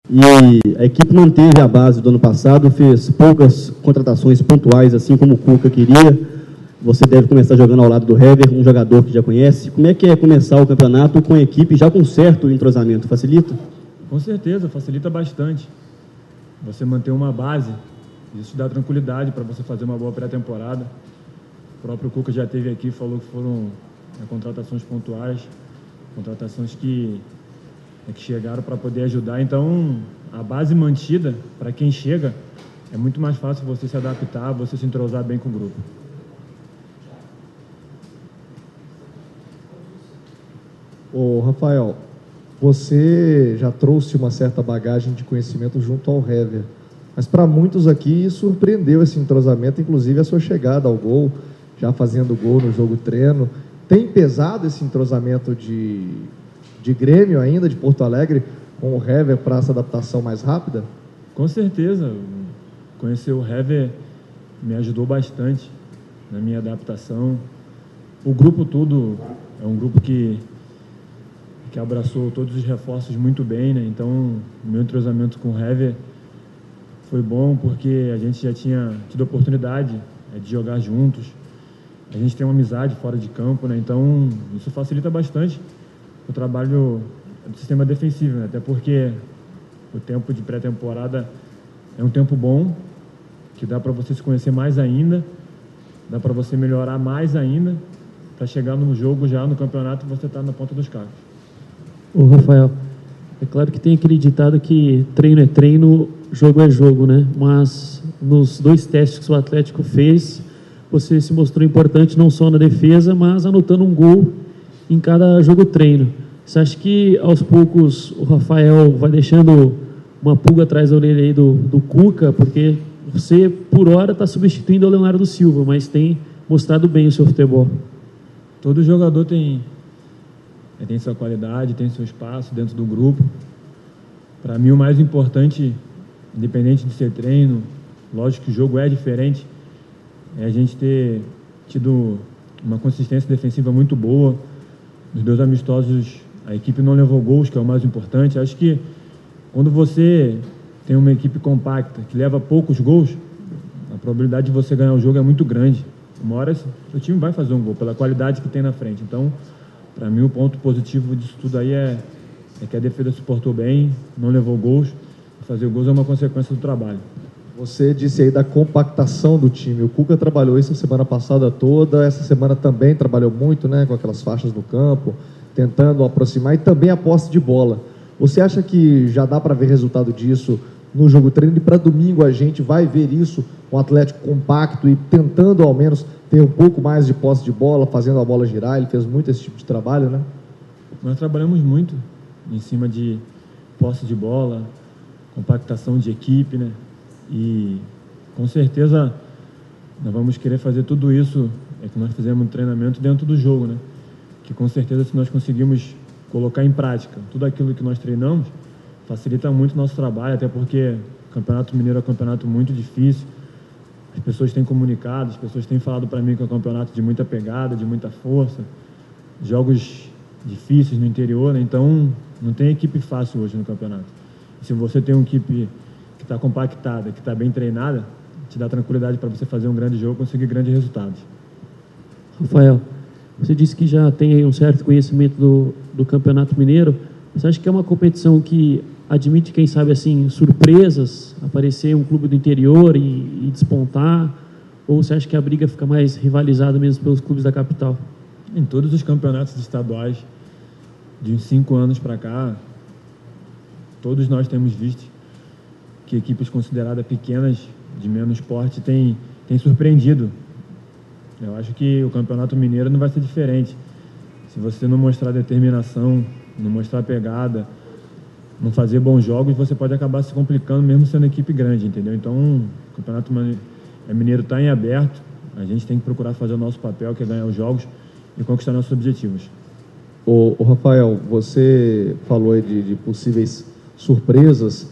E a equipe manteve a base do ano passado, fez poucas contratações pontuais, assim como o Cuca queria. Você deve começar jogando ao lado do Hever, um jogador que já conhece. Como é que é começar o campeonato com a equipe já com certo entrosamento? Facilita? Com certeza, facilita bastante. Você manter uma base, isso te dá tranquilidade para você fazer uma boa pré-temporada. O próprio Cuca já esteve aqui, falou que foram contratações pontuais, contratações que chegaram para poder ajudar. Então, a base mantida, para quem chega, é muito mais fácil você se adaptar, você se entrosar bem com o grupo. Ô, Rafael, você já trouxe uma certa bagagem de conhecimento junto ao Hever, mas para muitos aqui surpreendeu esse entrosamento, inclusive a sua chegada ao gol, já fazendo gol no jogo treino. Tem pesado esse entrosamento de Grêmio ainda, de Porto Alegre, com o Hever para essa adaptação mais rápida? Com certeza. Conhecer o Hever me ajudou bastante na minha adaptação. O grupo todo é um grupo que abraçou todos os reforços muito bem, né? Então, o meu entrosamento com o Hever foi bom porque a gente já tinha tido a oportunidade de jogar juntos. A gente tem uma amizade fora de campo, né? Então, isso facilita bastante o trabalho do sistema defensivo, né? Até porque o tempo de pré-temporada é um tempo bom, que dá para você se conhecer mais ainda, dá para você melhorar mais ainda, para chegar no jogo já no campeonato e você estar na ponta dos carros. Ô Rafael, é claro que tem aquele ditado que treino é treino, jogo é jogo, né? Mas nos 2 testes que o Atlético fez, você se mostrou importante não só na defesa, mas anotando um gol em cada jogo treino. Você acha que aos poucos o Rafael vai deixando uma pulga atrás da orelha aí do Cuca, porque você por hora está substituindo o Leonardo Silva, mas tem mostrado bem o seu futebol? Todo jogador tem sua qualidade, tem seu espaço dentro do grupo. Para mim o mais importante, independente de ser treino, lógico que o jogo é diferente, é a gente ter tido uma consistência defensiva muito boa. Nos 2 amistosos, a equipe não levou gols, que é o mais importante. Acho que quando você tem uma equipe compacta, que leva poucos gols, a probabilidade de você ganhar o jogo é muito grande. Uma hora, o time vai fazer um gol, pela qualidade que tem na frente. Então, para mim, o ponto positivo disso tudo aí é que a defesa se portou bem, não levou gols. Fazer gols é uma consequência do trabalho. Você disse aí da compactação do time. O Cuca trabalhou isso a semana passada toda, essa semana também trabalhou muito, né, com aquelas faixas no campo, tentando aproximar, e também a posse de bola. Você acha que já dá para ver resultado disso no jogo treino, e para domingo a gente vai ver isso, um Atlético compacto e tentando ao menos ter um pouco mais de posse de bola, fazendo a bola girar? Ele fez muito esse tipo de trabalho, né? Nós trabalhamos muito em cima de posse de bola, compactação de equipe, né? E com certeza nós vamos querer fazer tudo isso que nós fizemos no treinamento dentro do jogo, né? Que com certeza, se nós conseguirmos colocar em prática tudo aquilo que nós treinamos, facilita muito o nosso trabalho, até porque o Campeonato Mineiro é um campeonato muito difícil. As pessoas têm comunicado, as pessoas têm falado para mim que é um campeonato de muita pegada, de muita força, jogos difíceis no interior, né? Então não tem equipe fácil hoje no campeonato. E se você tem uma equipe que está compactada, que está bem treinada, te dá tranquilidade para você fazer um grande jogo e conseguir grandes resultados. Rafael, você disse que já tem aí um certo conhecimento do Campeonato Mineiro. Você acha que é uma competição que admite, quem sabe, assim, surpresas, aparecer um clube do interior e despontar? Ou você acha que a briga fica mais rivalizada mesmo pelos clubes da capital? Em todos os campeonatos estaduais, de uns 5 anos para cá, todos nós temos visto que equipes consideradas pequenas, de menos porte, têm surpreendido. Eu acho que o Campeonato Mineiro não vai ser diferente. Se você não mostrar determinação, não mostrar pegada, não fazer bons jogos, você pode acabar se complicando mesmo sendo equipe grande, entendeu? Então, o Campeonato Mineiro está em aberto, a gente tem que procurar fazer o nosso papel, que é ganhar os jogos e conquistar nossos objetivos. Ô Rafael, você falou aí de possíveis surpresas.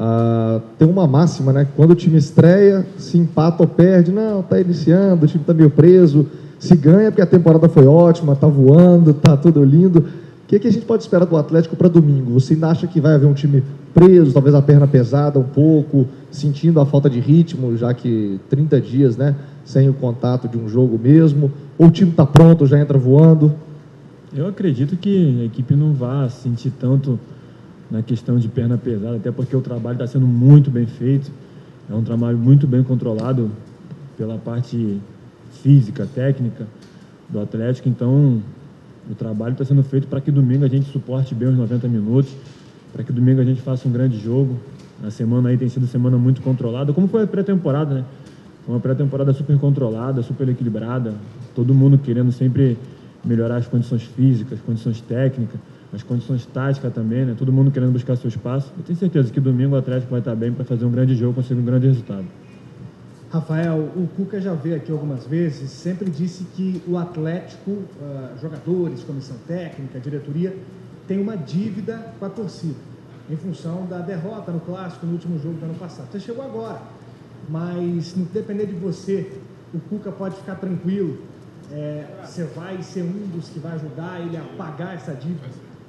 Tem uma máxima, né? Quando o time estreia, se empata ou perde, não, tá iniciando, o time tá meio preso. Se ganha, porque a temporada foi ótima, tá voando, tá tudo lindo. que a gente pode esperar do Atlético para domingo? Você ainda acha que vai haver um time preso, talvez a perna pesada um pouco, sentindo a falta de ritmo, já que 30 dias, né, sem o contato de um jogo mesmo? Ou o time está pronto, já entra voando? Eu acredito que a equipe não vá sentir tanto na questão de perna pesada, até porque o trabalho está sendo muito bem feito. É um trabalho muito bem controlado pela parte física, técnica do Atlético. Então, o trabalho está sendo feito para que domingo a gente suporte bem os 90 minutos, para que domingo a gente faça um grande jogo. A semana aí tem sido semana muito controlada, como foi a pré-temporada, né? Foi uma pré-temporada super controlada, super equilibrada, todo mundo querendo sempre melhorar as condições físicas, as condições técnicas, as condições táticas também, né? Todo mundo querendo buscar seu espaço. Eu tenho certeza que domingo o Atlético vai estar bem para fazer um grande jogo, conseguir um grande resultado. Rafael, o Cuca já veio aqui algumas vezes, sempre disse que o Atlético, jogadores, comissão técnica, diretoria, tem uma dívida com a torcida, em função da derrota no Clássico, no último jogo do ano passado. Você chegou agora, mas não depender de você, o Cuca pode ficar tranquilo, você vai ser um dos que vai ajudar ele a pagar essa dívida?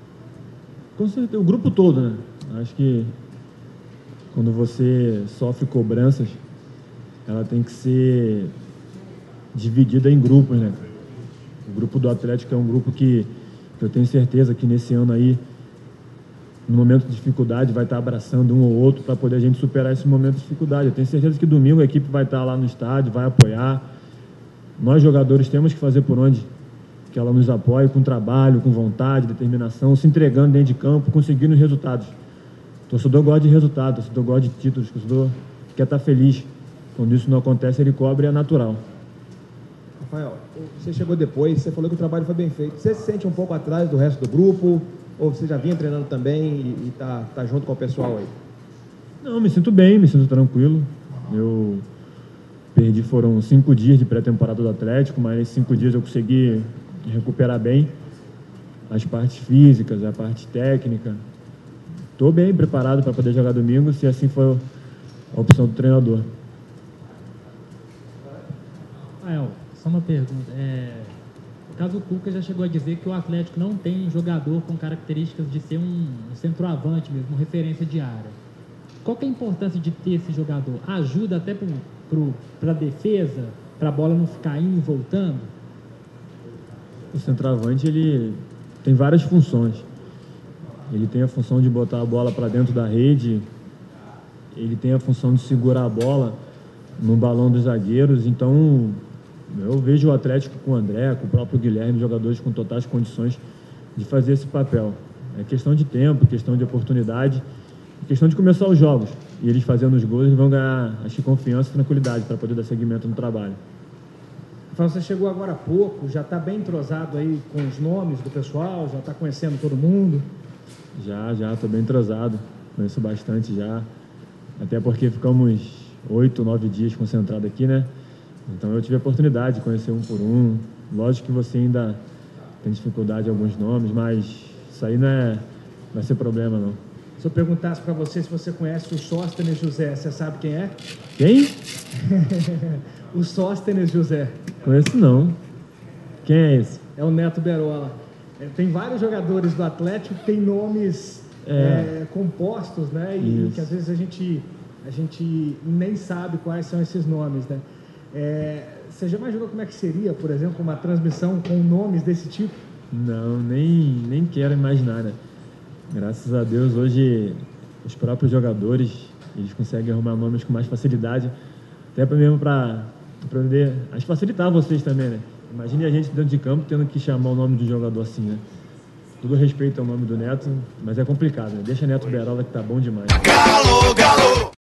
Com certeza, o grupo todo, né? Acho que quando você sofre cobranças, ela tem que ser dividida em grupos, né? O grupo do Atlético é um grupo que eu tenho certeza que nesse ano aí, no momento de dificuldade, vai estar abraçando um ou outro para poder a gente superar esse momento de dificuldade. Eu tenho certeza que domingo a equipe vai estar lá no estádio, vai apoiar. Nós, jogadores, temos que fazer por onde que ela nos apoie, com trabalho, com vontade, determinação, se entregando dentro de campo, conseguindo resultados. O torcedor gosta de resultado, o torcedor gosta de títulos, o torcedor quer estar feliz. Quando isso não acontece, ele cobra e é natural. Rafael, você chegou depois, você falou que o trabalho foi bem feito. Você se sente um pouco atrás do resto do grupo? Ou você já vinha treinando também e tá junto com o pessoal aí? Não, me sinto bem, me sinto tranquilo. Eu foram 5 dias de pré-temporada do Atlético, mas nesses 5 dias eu consegui recuperar bem as partes físicas, a parte técnica. Estou bem preparado para poder jogar domingo, se assim for a opção do treinador. Rafael, só uma pergunta. O caso do Cuca já chegou a dizer que o Atlético não tem jogador com características de ser um centroavante mesmo, referência de área. Qual que é a importância de ter esse jogador? Ajuda até para a defesa, para a bola não ficar indo e voltando? O centroavante, ele tem várias funções. Ele tem a função de botar a bola para dentro da rede, ele tem a função de segurar a bola no balão dos zagueiros. Então, eu vejo o Atlético com o André, com o próprio Guilherme, jogadores com totais condições de fazer esse papel. É questão de tempo, questão de oportunidade, questão de começar os jogos. E eles fazendo os gols, eles vão ganhar, acho que, confiança e tranquilidade para poder dar seguimento no trabalho. Rafael, você chegou agora há pouco, já está bem entrosado aí com os nomes do pessoal, já está conhecendo todo mundo? Já, estou bem entrosado, conheço bastante já, até porque ficamos 8, 9 dias concentrados aqui, né? Então eu tive a oportunidade de conhecer um por um. Lógico que você ainda tem dificuldade em alguns nomes, mas isso aí não vai ser problema, não. Se eu perguntasse para você se você conhece o Sóstenes José, você sabe quem é? Quem? O Sóstenes José. Conheço não. Quem é esse? É o Neto Berola. Tem vários jogadores do Atlético que têm nomes compostos, né? E que às vezes a gente nem sabe quais são esses nomes, né? Você já imaginou como é que seria, por exemplo, uma transmissão com nomes desse tipo? Não, nem quero imaginar, né? Graças a Deus, hoje, os próprios jogadores, eles conseguem arrumar nomes com mais facilidade, até mesmo para poder facilitar vocês também, né? Imagine a gente dentro de campo tendo que chamar o nome do jogador assim, né? Tudo respeito ao nome do Neto, mas é complicado, né? Deixa Neto Berola que tá bom demais. Galo, galo!